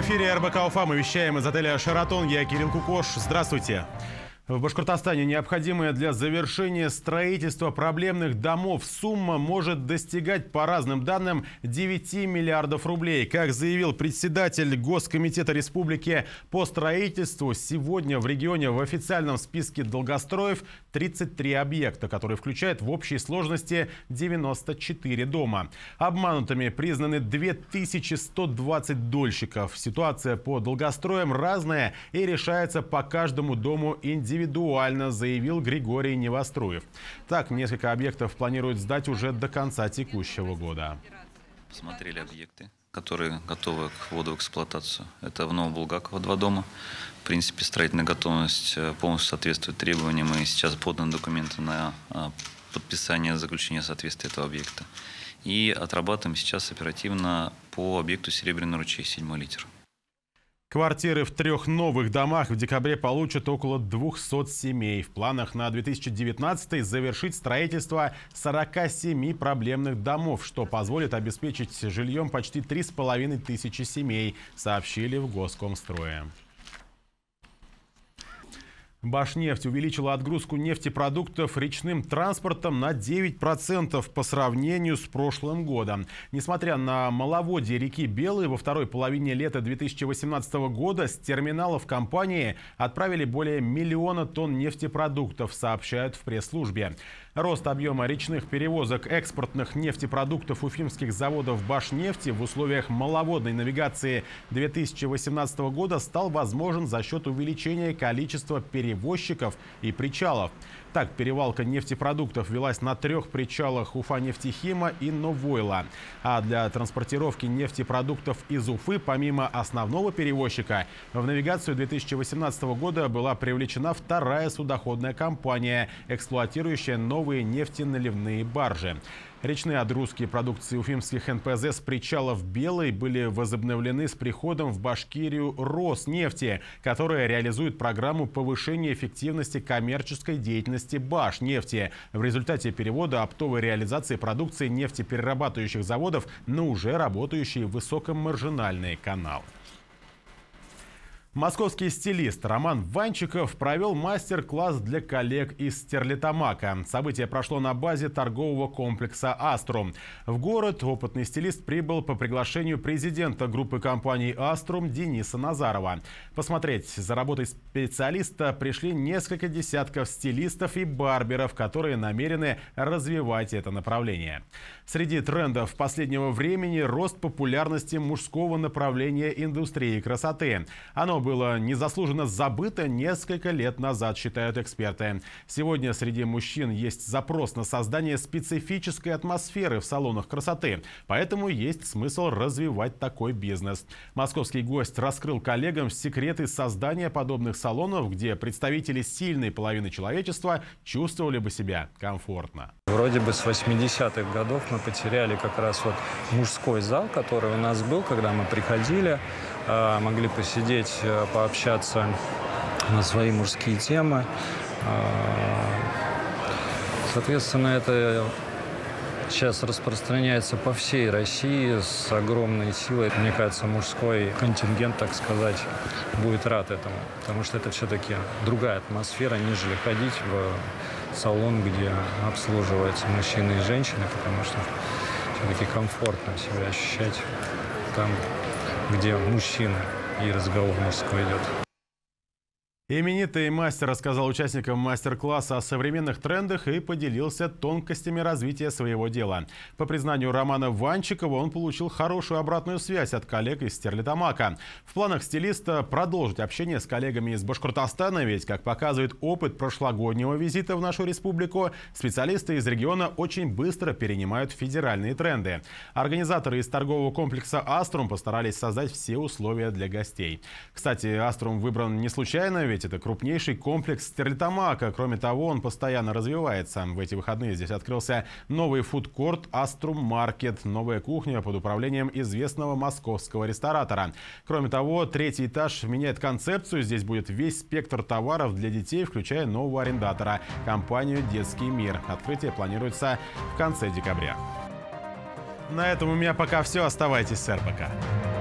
эфире РБК Уфа. Мы вещаем из отеля «Шератон». Я Кирилл Кукош. Здравствуйте. В Башкортостане необходимая для завершения строительства проблемных домов сумма может достигать, по разным данным, 9 миллиардов рублей. Как заявил председатель Госкомитета Республики по строительству, сегодня в регионе в официальном списке долгостроев 33 объекта, которые включают в общей сложности 94 дома. Обманутыми признаны 2120 дольщиков. Ситуация по долгостроям разная и решается по каждому дому индивидуально, заявил Григорий Невоструев. Так, несколько объектов планируют сдать уже до конца текущего года. Посмотрели объекты, которые готовы к вводу в эксплуатацию. Это в Новобулгаково 2 дома. В принципе, строительная готовность полностью соответствует требованиям, и сейчас поданы документы на подписание заключения соответствия этого объекта. И отрабатываем сейчас оперативно по объекту «Серебряный ручей», 7-й литер. Квартиры в 3 новых домах в декабре получат около 200 семей. В планах на 2019 завершить строительство 47 проблемных домов, что позволит обеспечить жильем почти 3500 семей, сообщили в Госкомстрое. Башнефть увеличила отгрузку нефтепродуктов речным транспортом на 9% по сравнению с прошлым годом. Несмотря на маловодье реки Белой, во второй половине лета 2018 года с терминалов компании отправили более 1 миллиона тонн нефтепродуктов, сообщают в пресс-службе. Рост объема речных перевозок экспортных нефтепродуктов уфимских заводов Башнефти в условиях маловодной навигации 2018 года стал возможен за счет увеличения количества перевозчиков и причалов. Так, перевалка нефтепродуктов велась на 3 причалах Уфа-Нефтехима и Новойла. А для транспортировки нефтепродуктов из Уфы, помимо основного перевозчика, в навигацию 2018 года была привлечена 2-я судоходная компания, эксплуатирующая новые нефтеналивные баржи. Речные отгрузки продукции уфимских НПЗ с причалов Белой были возобновлены с приходом в Башкирию Роснефти, которая реализует программу повышения эффективности коммерческой деятельности Башнефти в результате перевода оптовой реализации продукции нефтеперерабатывающих заводов на уже работающие высокомаржинальные каналы. Московский стилист Роман Ванчиков провел мастер-класс для коллег из Стерлитамака. Событие прошло на базе торгового комплекса «Аструм». В город опытный стилист прибыл по приглашению президента группы компаний «Аструм» Дениса Назарова. Посмотреть за работой специалиста пришли несколько десятков стилистов и барберов, которые намерены развивать это направление. Среди трендов последнего времени рост популярности мужского направления индустрии красоты. Оно было незаслуженно забыто несколько лет назад, считают эксперты. Сегодня среди мужчин есть запрос на создание специфической атмосферы в салонах красоты. Поэтому есть смысл развивать такой бизнес. Московский гость раскрыл коллегам секреты создания подобных салонов, где представители сильной половины человечества чувствовали бы себя комфортно. Вроде бы с 80-х годов мы потеряли как раз вот мужской зал, который у нас был, когда мы приходили, могли посидеть, пообщаться на свои мужские темы. Соответственно, это сейчас распространяется по всей России с огромной силой. Мне кажется, мужской контингент, так сказать, будет рад этому, потому что это все-таки другая атмосфера, нежели ходить в салон, где обслуживаются мужчины и женщины, потому что все-таки комфортно себя ощущать там, где мужчина и разговор мужской идет. Именитый мастер рассказал участникам мастер-класса о современных трендах и поделился тонкостями развития своего дела. По признанию Романа Ванчикова, он получил хорошую обратную связь от коллег из Стерлитамака. В планах стилиста продолжить общение с коллегами из Башкортостана, ведь, как показывает опыт прошлогоднего визита в нашу республику, специалисты из региона очень быстро перенимают федеральные тренды. Организаторы из торгового комплекса «Аструм» постарались создать все условия для гостей. Кстати, «Аструм» выбран не случайно, ведь это крупнейший комплекс Стерлитамака. Кроме того, он постоянно развивается. В эти выходные здесь открылся новый фудкорт «Аструм Маркет», новая кухня под управлением известного московского ресторатора. Кроме того, 3-й этаж меняет концепцию. Здесь будет весь спектр товаров для детей, включая нового арендатора – компанию «Детский мир». Открытие планируется в конце декабря. На этом у меня пока все. Оставайтесь с РБК.